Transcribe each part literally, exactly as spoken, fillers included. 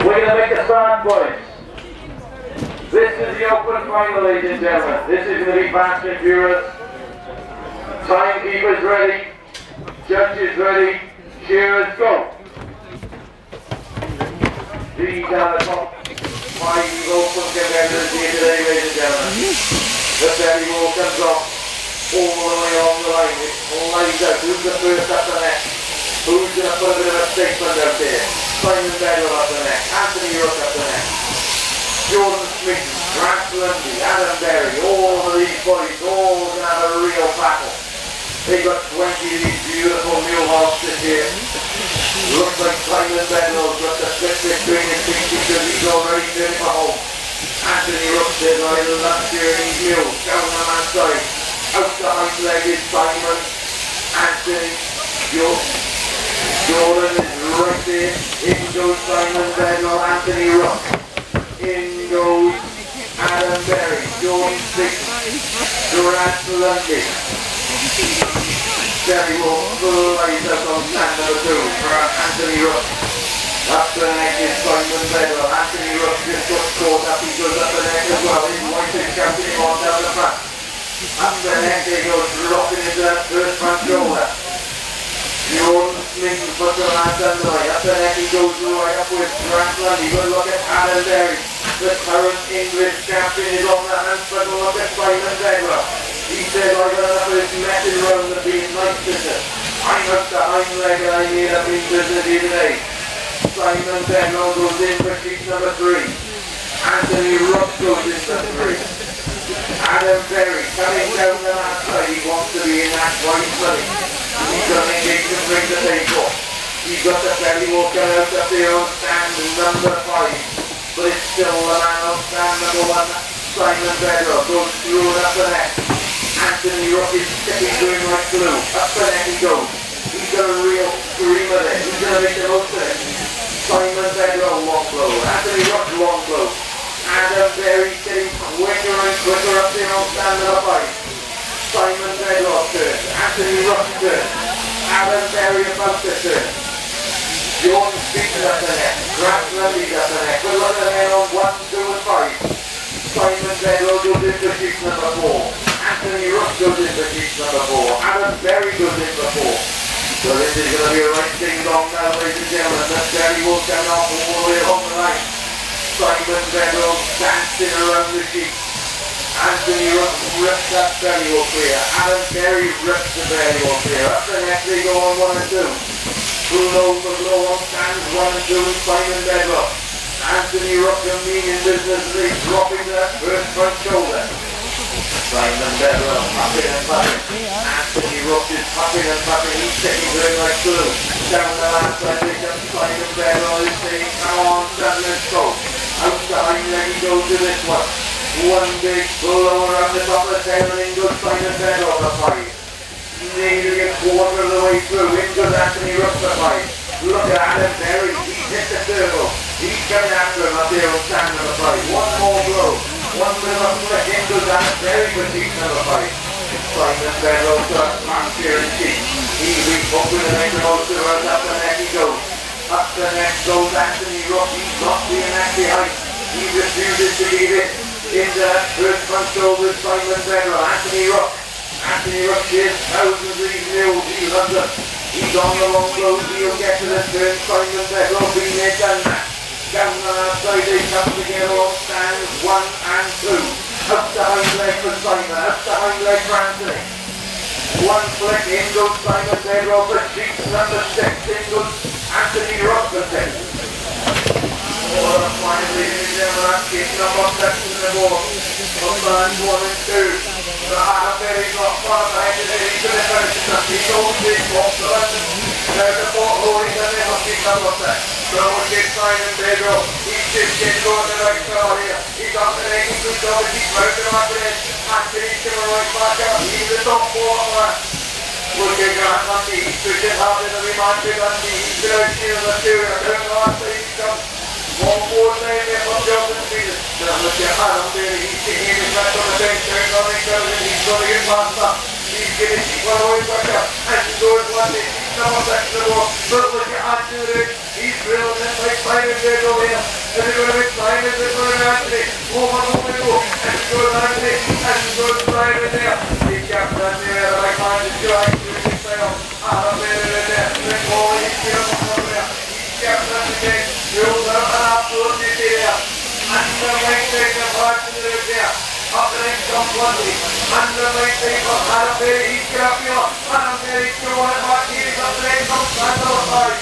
We're going to make a start, boys. This is the open final, ladies and gentlemen. This is going to be fast and furious. Timekeepers ready. Judges ready. Cheers, go. These are the top five open contenders here today, ladies and gentlemen. The belly roll comes off all the way along the line. It lies out. Who's the first up the net? Who's going to put a bit of a statement out there? Simon Bedwell up the net. Anthony Rook up the net. Jordan Smith, Grant Lundy, Adam Berry, all of these boys, all going to have a real battle. They've got twenty of these beautiful mule horses here. Looks like Simon Bedwell's got the split between his feet because he's already turning for home. Anthony Rook says, I love steering these mules down the man's side. Out the hind leg is Simon. Anthony, Jordan. Jordan is right there. In goes Simon Bedwell, Anthony Rook. In goes Adam Berry, Jordan Smith, Grant Lundy. Berry will flies up on stand number two for Anthony Rook. Up the neck is Simon Bedwell. Anthony Rook just got caught up. He goes up the neck as well. His wife is counting him on down the front. Up the neck they go, dropping into that first front shoulder. Jordan Smith puts her hands under the line. Up the neck he goes right up with Grant Lundy. Good look at Adam Berry. The current English champion is on the hands, but look at Simon Bedwell. He says, I've got enough of this messing around the being nice business. I'm up the hind leg and I need a big business here today. Simon Bedwell goes in for sheet number three. Anthony Rook goes in for three. Adam Berry coming down the last side. He wants to be in that white money. He's got an engagement ring to take off. He's got the belly walker out up there on stand number five. But it's still the man on stand number one. Simon Bedwell goes through and up the neck. Anthony Rook is sticking to him like glue. Up the neck he goes. He's got a real scream of it. He's going to make the most of it. Simon Bedwell long blow. Anthony Rook long blow. Adam Berry getting quicker and quicker up there on stand number five. Simon Bedwell turns. Anthony Rook turns. Adam Berry about to turn. Jordan Smith up the neck. Grant Lundy up the neck. We're looking at on one, two and five. Simon Bedwell goes into sheet number four. Anthony Rook goes into sheet number four. Adam Berry goes in for four. So this is going to be a right ding dong now, ladies and gentlemen. That Berry will come off all the way along the line. Simon Bedwell dancing around the sheet. Anthony Rook rips that belly wall clear. Adam Berry rips the belly wall clear. Up the neck they go on one and two. Blow for blow on stands one and two and Simon Bedwell. Anthony Rook and meaning business, they drop into that first front shoulder. Simon Bedwell puffing and puffing. Anthony Rook is puffing and puffing. He's sticking to him like glue. Down the last side they come Simon Bedwell is saying, come on son, let's go. Out the hind leg he goes to this one. One big blow around the top of the tail and in goes Simon Bedwell for five. Nearly a quarter of the way through. In goes Anthony Rook for five. Look at Adam Berry. He's hit the turbo. He's coming after him up there on stand number five. One more blow. One little flick. In goes Adam Berry for sheet number five. Simon Bedwell starts march here in sheet. He's hoping to make the most of it. Up the neck he goes. Up the neck goes Anthony Rook. He's not being that behind. He refuses to leave it into that first front shoulder. Simon Bedwell. Anthony Rook. Anthony Rook is thousands of these mules. He loves them. He's on the long blows. He'll get to the turn. Simon Bedwell being there, done that. Down the last side they come together on stands one and two. Up the hind leg for Simon. Up the hind leg for Anthony. One flick. In goes Simon Bedwell for sheet number six. In goes Anthony Rook for six. All the flying ladies and gentlemen. That's sheet number seven in the ball. From bands one and two. The Adam Berry's not far behind it. He's going to finish it up. He goes big off the London. There's the ball holding the name of sheet number six. So we'll get Simon Bedwell. He's just getting going the right side here. He's up the neck. He's good job. He's moving him up the edge. Anthony's coming right back up. He's the top four on that. We'll get Grant Lundy. He's pushing hard in the remind to Lundy. He's going to steal the two. I don't know how to he comes. One more name there from Jordan Smith. Now look at Adam Berry. He's sitting in his back on the bench. Turning on his shoulders. He's going to get past up. He's getting sheet one away back up. And he goes one day. He's number six in the ball. But look at Anthony. He's drilling it like Simon Bedwell here. and they're going to be Simon, they're going to Anthony, over, over, over, and go to Anthony, and go to Simon there. He kept that there, I find the joy to his tail, and a bit in there, and then go, he's still over there. He kept that again, you'll have an absolutely there. And the main thing of heart to the there. Up the next come twenty. And the main thing of Adam Berry, he's got up here. Adam Berry, you want to mark here, up the next come stand number five.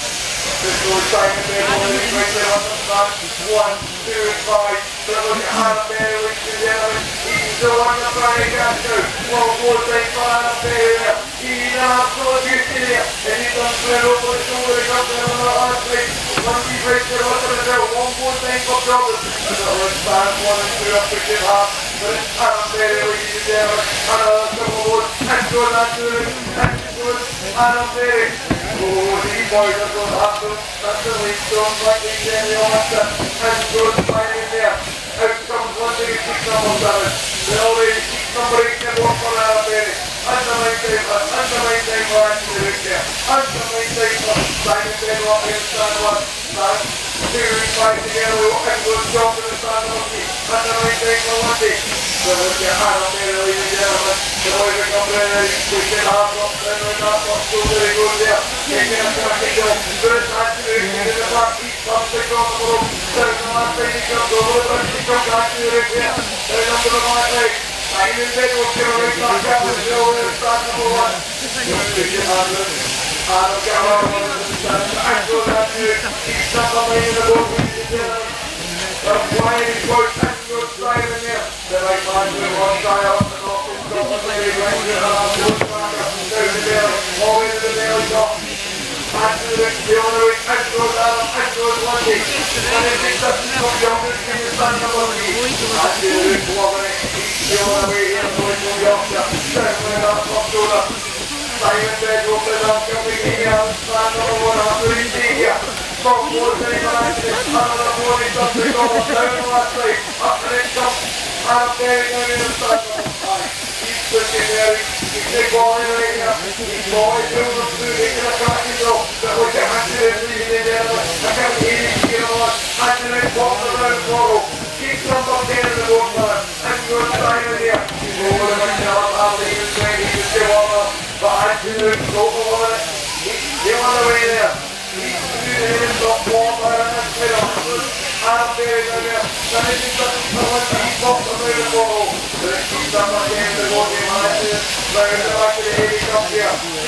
This goes Simon Berry, one of the great there on the start. One, two, and five. So look at Adam Berry, which is the other. He's the one that's trying to get to. One more thing for Adam Berry there. He's an absolute beauty there. And he's done spread over the shoulder, he comes in on the hard plate. One deep race there, what's going to do? One more thing for trouble. And the other stands one and two up to give half. But it's Adam Berry, which is the other. And another couple more. And good, and good, and good. Adam Berry. Oh, these boys are going to have to. That's the lead stone, like they say in the Ulster. And good, fighting there. Out comes one thing, six number seven. They already six number eight, they work for Adam Berry. And the main time, and the main time for Anthony Rook there. And the main time for Simon Berry up in stand one. Stand two and five together, and good job in the stand one. And the main time for one day. So look at Adam Berry, ladies and gentlemen. The boys are coming in, and he's pushing half up, and we're not up, so very good there. Taking a second goal. But it's Anthony Rook in the back, he comes to go on the road. There's the last time he comes over, but he comes Anthony Rook there. There's up to the right leg. Simon Berry will give a ring back out with the over the start number one. Pushing Adam. Adam Gallagher on the stand. And goes Anthony Rook. He's not coming in the boat, ladies and gentlemen. That's why he's going and goes Simon there. The right man will one side up and off his top of the big right here. And I'm going to back up down the belly. All into the belly top. Anthony Rook, the other way. And goes Adam. And goes Lundy. And he thinks that's the top jump. It's going to stand up on the Anthony Rook wobbling it. The other way here, going to the Yorkshire. Circling up top shoulder. Simon Berry opens up, coming here. Stand number one after he's here. Top four, Simon Anthony. Another four, he's up the goal. Down the last side. Up the next jump. Adam Berry going in the stand number five. He's pushing there. He's big ball in right here. He's balling through the through. He's going to crack his goal. But look at Anthony Rook, ladies and gentlemen. I can't hear him here on. Anthony Rook walks around forward. Keeps number ten in the boat man. And goes Simon here. He's over the McNally. After he was twenty, he was still over. But Anthony Rook over it. He's still on the way there. He's shooting in his top four by the next middle. Adam Berry down there. Then he thinks that's the one that he's popped around the ball. But it keeps up again to go game Anthony. Round the back of the heavy cup here.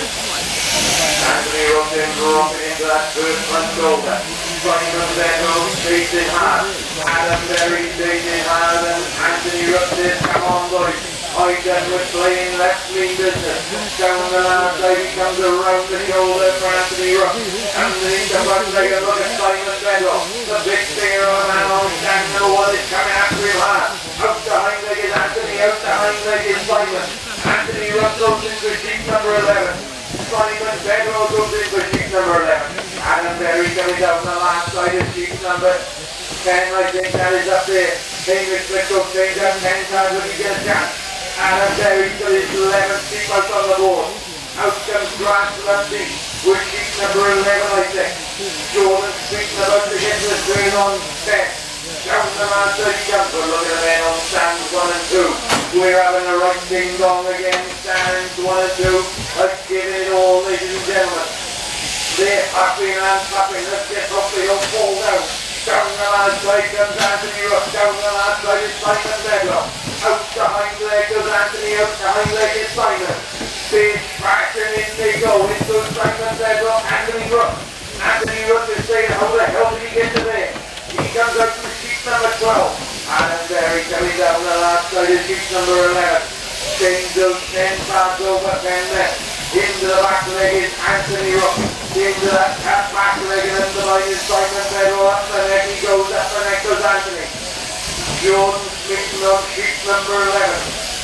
Anthony Rook then dropping into that first front shoulder. Simon Berry chasing hard. Adam Berry chasing hard, and Anthony Rook says, come on boys. I done with playing left wing business. Down the last side, he comes around the shoulder for Anthony Rook. Anthony the front leg and look at Simon Bedwell. The big stinger on man on stand number one is coming after him hard. Out the hind leg is Anthony, out the hind leg is Simon. Anthony Rook goes into sheet number eleven. Simon Bedwell goes into sheet number eleven. Adam Berry coming down the last side of sheet number ten. I think that is up there. Hamish Little change up ten times when you get a chance. Adam Berry to his eleventh seat out on the board. Out comes Grant Lundy with sheet number eleven, I think. Jordan Street's about to get to the screen on ten. Down the man thirty comes, but look at the men on stands one and two. We're having a right ding dong again, stands one and two. Let's give it all, ladies and gentlemen. They're happy and unhappy. Let's get up, they don't fall down. Down the last side comes Anthony Rook. Down the last side is Simon Bedwell. Out the hind leg goes Anthony. Out the hind leg is Simon. Big traction in they go. It goes Simon Bedwell. Anthony Rook. Anthony Rook is saying, how the hell did he get to there? He comes out to sheet number twelve. Adam Berry coming down the last side is sheet number eleven. Change those ten cards over ten left. Into the back leg is Anthony Rook. Into that cat back leg and under the line is Simon Bedwell. Up the neck he goes, up the neck goes Anthony. Jordan Smith on sheet number eleven.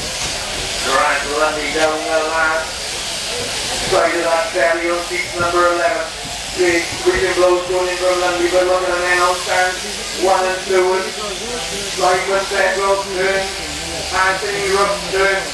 Grant Lundy down the last side of that belly on sheet number eleven. Big switching blows going in from Lundy, but look at the men on stands one and two. Simon Bedwell turn. Anthony Rook turn.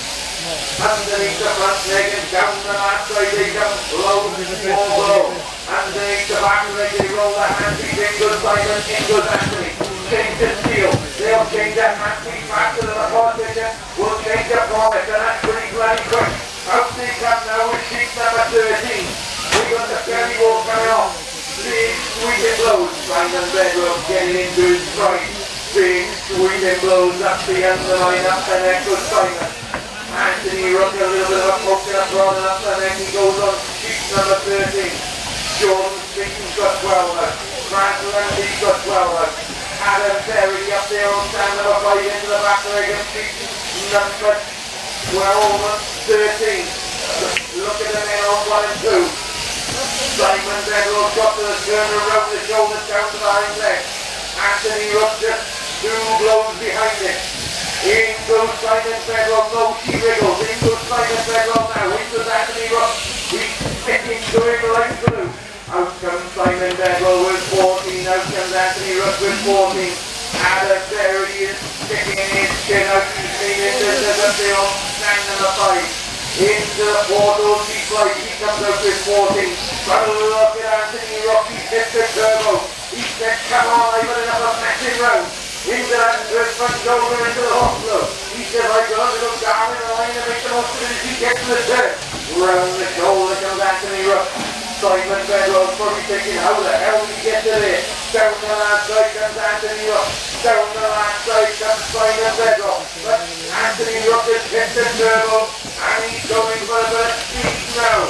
Underneath the front leg and down the last side they come low, small blow. Underneath the back leg they roll the handpiece in good Simon, in good Anthony. Change the steel, they'll change that handpiece faster than the politician. We'll change the promise and that's pretty bloody quick. Out they come now with sheet number thirteen. We got the belly wall coming off. Big sweeping blows, Simon Bedrock getting into his stride. Big sweeping blows up the underline, up the neck of Simon. Anthony Rook a little bit of a poking up rather up the neck, he goes on sheet number thirteen. Jordan Speakin's got twelve out. Grant Landy's got twelve out. Adam Terry up there on stand number five into the back leg of sheet number twelve and thirteen. Look at the men on one and two. Simon Bedrock got to the turn around the shoulders down to the hind leg. Anthony Rook just two blows behind it. In goes Simon Bedrock, no she wriggles. In goes Simon Bedrock now. In goes Anthony Rook. He's sticking to him like glue. Out comes Simon Bedrock with fourteen. Out comes Anthony Rook with fourteen. Adam Terry is sticking his chin out. He's made it into the field. Stand number five. Into the portal, he flies, he comes out with fourteen. But look at Anthony Rook, he's hit the turbo. He said, come on, I've got another massive round. Into that first front shoulder into the hospital. He said, I've got to go down in the line and make the most of it as he gets to the turn. Round the shoulder comes Anthony Rook. Simon Bedrock probably thinking, how the hell did he get to there? Down the last side comes Anthony Rook. Down the last side comes Simon Bedrock. But Anthony Rook has hit the turbo and he's going for a bit of speed now.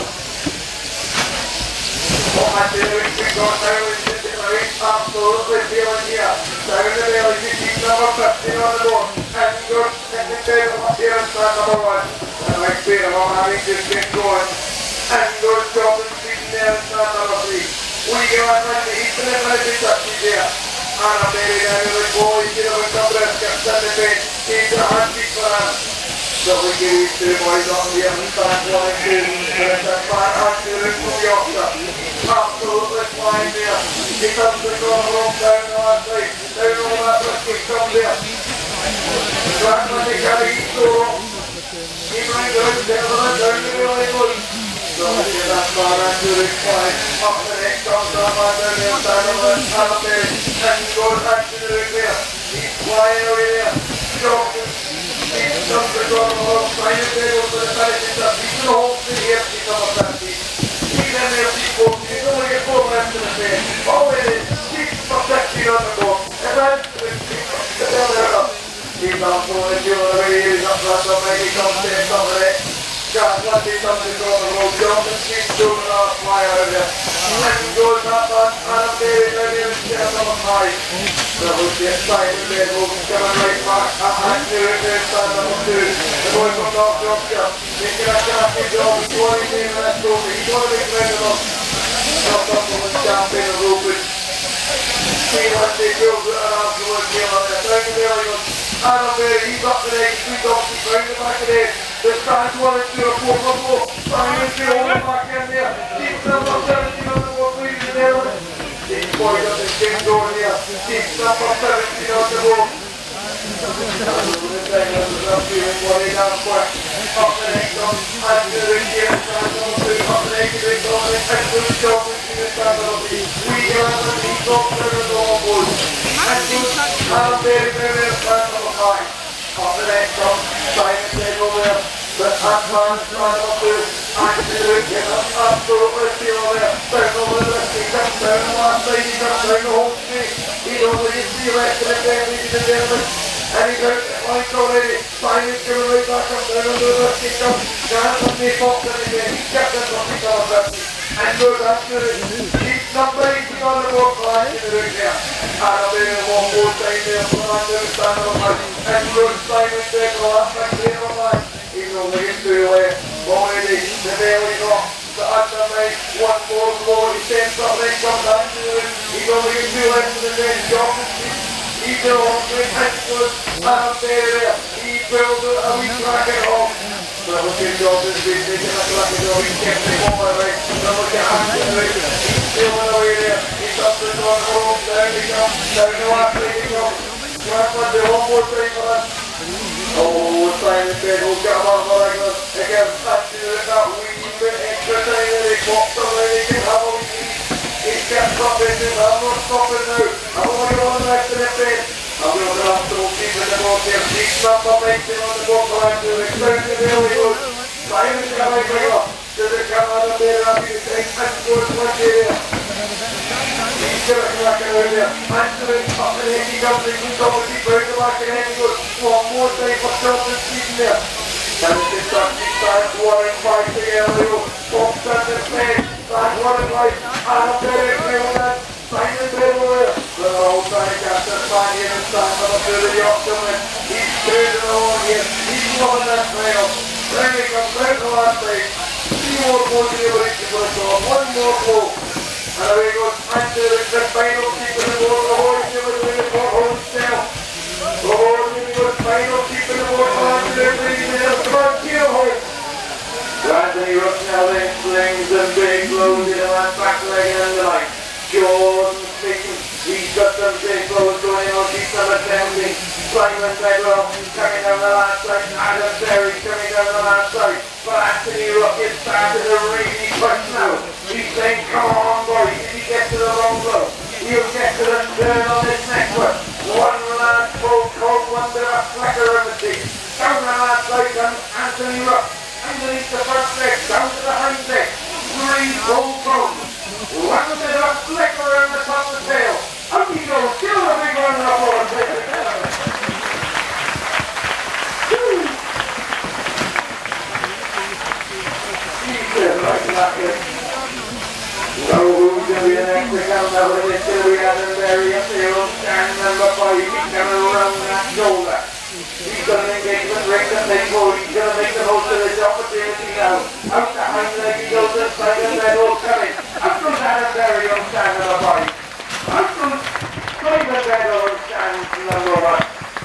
What I do is we got down into the race, absolutely feeling here. Down the belly, you see number fifteen on the board. And good second table up here in start number one. And like Peter, I'm having to get going. And good job in speeding there in start number three. We go on like the heat and everybody be touchy there. And I'm very down to the ball, he's going to win some breast, gets on the bed. He's a handpiece for him. So we give these two boys on the other side, one and two. There's a fine hand to the from Yorkshire. Absolutely flying there. He comes to go wrong down the last side. Down all that risky come there. Grant when they carry each door up. He brings the hook down the down the middle of the wood. So we get that far hand to the side. Up the next comes the man down the other side of the hand there. And he goes back to the hook there. He's flying away there. Johnson. He's comes to go along. Trying to take over the finishing up. He's the whole thing here. He's number fifty. He's in there. He's fourteen. He's only got four left in the face. All it is. He's for sixteen on the board. And that's the big he's on for the deal of the way. He's up front of it. He comes to the top of it. Got what he comes to go on the road. Johnson keeps doing it off. Fly out of there. And he goes up on Adam David. Now here is chair number five. So we'll get Simon Bedrock coming right back. And here it is, stand number two. The boy from North Yorkshire. Making a crafty job. He's going to be in that trophy. He's going to be credible. Not up on the champion of Rupert. See what they build it around towards the other. Down the belly one. Adam Berry, he's up the next. Three dogs, he's round the back of there. The stands one and two or four for four. Simon Berry all the back in there. Keep number seventeen on the board, please, in there. These boys up the same door here. Keep number seventeen on the board. Up the next one, and to the gear, stand on two, up the next big on the and to the job, we see the stand on the we go on the knee, top to the door board. And to Adam Berry, very well, stand number five. Up the next one, Simon Bedrock over there. But Atman, stand on two, and to the gear, absolutely feel over there. Down over the left, he comes down the last side, he comes down the whole street. He's over the three left of the belly, he's the gentleman. And he's out at lights already. Simon's coming right back up down under the left. He comes. Grant on the top and again. He's kept it from the top fifty. And goes after it. He's number eighteen on the board flying in the route there. And a bit of one more time there for under the stand of the and goes Simon there for the last back there on line. He's only in two left. Already the belly's off. The under right. One more blow. He sends up right comes down to the route. He's only in two left in the net. Johnson. He's the home swing, excellent, Adam Berry, he builds it and we track it home. But look at Johnson's been taking a crack at all, he's kept it home away. But look at Anthony, he's stealing away there. He's up the door home, down he comes, down the last way he comes. Grant one, the one more time for us. Oh, Simon said, oh, come on, my God. Again, back to that wee bit extra time that they popped on there. They can have a wee. It's just stopping. I'm not stopping now. I'm only going left in the bed. I'm going to have to keep in the boat there. She's not momentum on the boat. I'm doing it. Down to the early road. Simon's coming right up. Does it come out of there? I'm going to take that towards one area. He's going to come back around there. Answering up and in. He comes in. He's obviously going to back and in. He goes, one more time for Charlton Stephen there. And it's just that he starts one and five together. They go, pops on the plane. Starts one and five. And up there, it's going on that. Simon Bedwell there. The whole time, Captain Fan here and starts on up to the Yorkshire. He's straight in the horn here. He's loving that trail. There he comes out the last side. Three more goals to the ability for the shot. One more goal. And away goes Manchester with the final keep in the board. The horse never doing the four holes now. The horse never goes final keep in the board. Manchester bringing it up to Martino Horse. Anthony Rook now then slings and big blows in the last back leg and the line. Jordan Smitton, he's got some big blows going on. She's number seventeen. Simon Bedwell coming down the last side. Adam Berry coming down the last side. But Anthony Rook is starting to really push now. He's saying, come on boys, if he gets to the long blow, he'll get to the turn on this next one. One last full cold, one bit of flicker of the seat. Down the last side comes Anthony Rook. Underneath the front leg, down to the hind leg. Three full cold. One bit of flicker on the top of the tail. Up he goes, give him a big round of applause. Like that, so who's going to be the next to come now with this till we have him very up there on stand number five. He's coming around that shoulder. He's got an engagement ring to take forward. He's going to make the most of this opportunity now. Out the hind leg he goes to Simon Bedwell coming. Out goes Adam Berry on stand number five. Out goes Simon Bedwell on stand number one.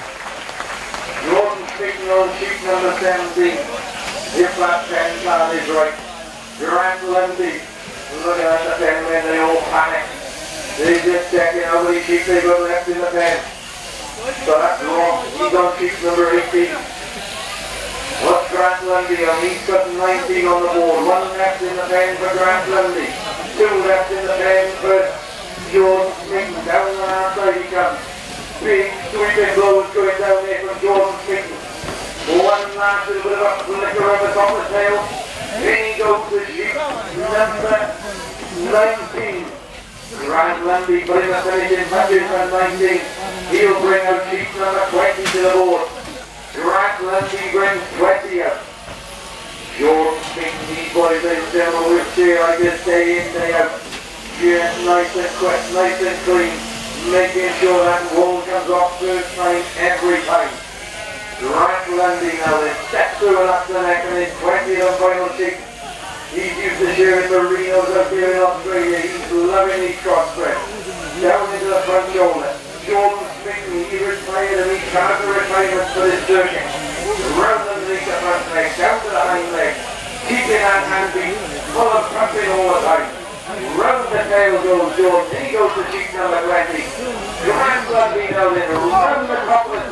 Jordan Smitton on sheet number seventeen. If that ten card is right. Grant Lundy, looking at the pen when they all panic. They just checking how many sheep they've got left in the pen. So that's wrong. He's on sheep number eighteen. What's Grant Lundy on? He's got nineteen on the board. One left in the pen for Grant Lundy. Two left in the pen for Jordan Smitton. Down the outside he comes. Big sweeping blows going down there from Jordan Smitton. One last little bit of a flicker on the top of the tail. Then he goes to sheep number nineteen. Grant Lundy putting the finishing touches on nineteen. He'll bring out sheep number twenty to the board. Grant Lundy brings twenty up. Jordan Smitton, these boys they down a wheelchair like this day in, day out. Just nice and quick, nice and clean. Making sure that wall comes off first time every time. Grant Lundy now then steps through and up the neck and is twentieth on final sheet. He's used to sharing merinos up here in Australia. He's loving these crossbred. Down into the front shoulder. Jordan Smitton, he retired and he's charged the retirement for this circuit. Round underneath the front leg, down to the hind leg. Keeping that hand beat, full of pumping all the time. Round the tail goes Jordan. He goes to sheet number twenty. Grant Lundy now then, round the top of the